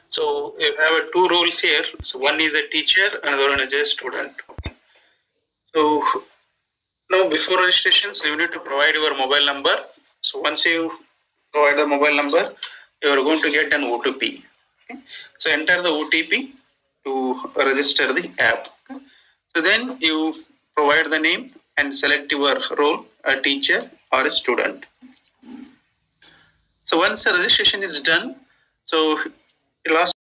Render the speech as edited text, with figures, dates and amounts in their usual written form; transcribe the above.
So you have two roles here. So one is a teacher, another one is a student. So now before registrations, you need to provide your mobile number. So once you provide the mobile number, you are going to get an OTP. Okay. So enter the OTP to register the app. Okay. So then you provide the name and select your role, a teacher or a student. So once the registration is done, so it'll ask